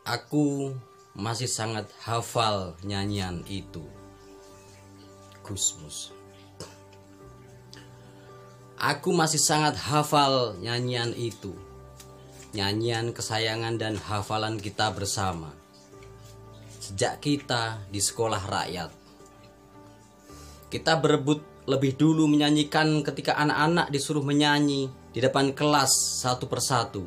Aku masih sangat hafal nyanyian itu, Gusmus. Aku masih sangat hafal nyanyian itu, nyanyian kesayangan dan hafalan kita bersama. Sejak kita di sekolah rakyat, kita berebut lebih dulu menyanyikan ketika anak-anak disuruh menyanyi di depan kelas satu persatu.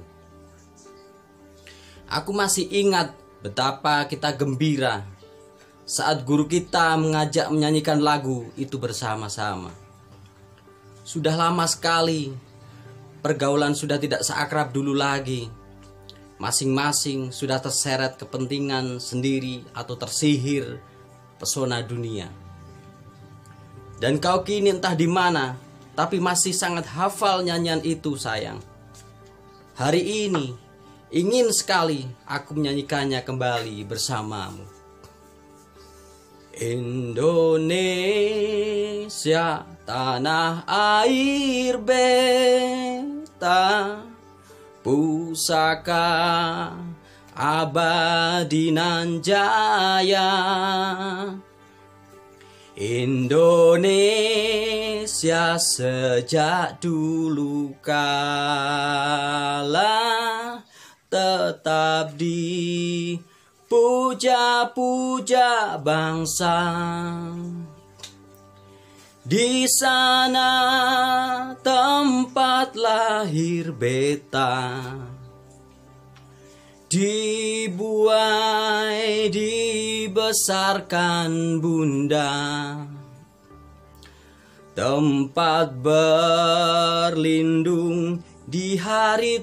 Aku masih ingat betapa kita gembira saat guru kita mengajak menyanyikan lagu itu bersama-sama. Sudah lama sekali, pergaulan sudah tidak seakrab dulu lagi. Masing-masing sudah terseret kepentingan sendiri atau tersihir pesona dunia. Dan kau kini entah di mana, tapi masih sangat hafal nyanyian itu, sayang. Hari ini ingin sekali aku menyanyikannya kembali bersamamu. Indonesia, tanah air beta, pusaka abadi nan jaya. Indonesia sejak dulu kala tetap dipuja-puja bangsa. Di sana tempat lahir beta, dibuai dibesarkan bunda, tempat berlindung di hari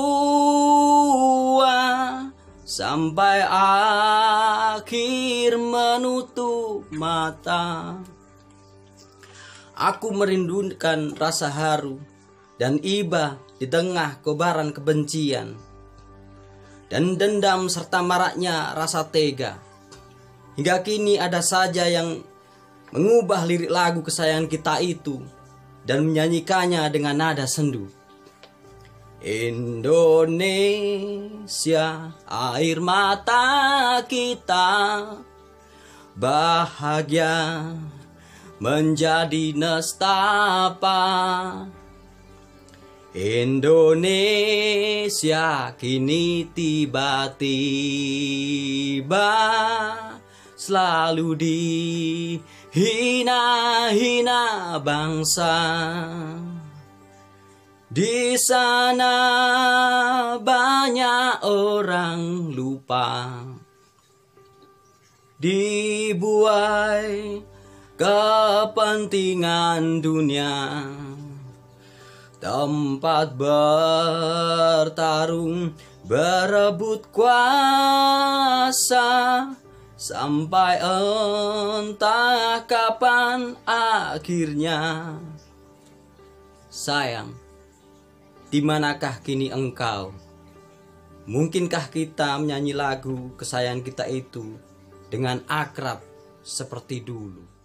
tua, sampai akhir menutup mata. Aku merindukan rasa haru dan iba di tengah kobaran kebencian dan dendam serta maraknya rasa tega. Hingga kini ada saja yang mengubah lirik lagu kesayangan kita itu dan menyanyikannya dengan nada sendu. Indonesia, air mata kita, bahagia menjadi nestapa. Indonesia kini tiba-tiba selalu dihina-hina bangsa. Di sana banyak orang lupa, dibuai kepentingan dunia, tempat bertarung berebut kuasa, sampai entah kapan akhirnya. Sayang, di manakah kini engkau? Mungkinkah kita menyanyi lagu kesayangan kita itu dengan akrab seperti dulu?